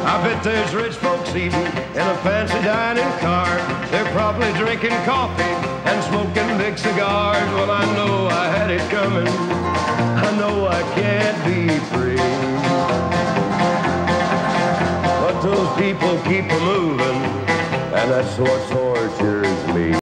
I bet there's rich folks eating in a fancy dining car. They're probably drinking coffee and smoking big cigars. Well, I know I had it coming. I know I can't be free. But those people keep a moving, and that's what tortures me.